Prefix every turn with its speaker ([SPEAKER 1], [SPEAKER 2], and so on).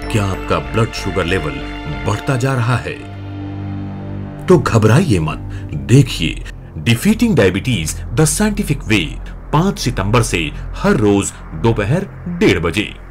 [SPEAKER 1] क्या आपका blood sugar level बढ़ता जा रहा है? तो घबराइए मत। देखिए defeating diabetes the scientific way 5 सितंबर से हर रोज दोपहर 1:30 बजे।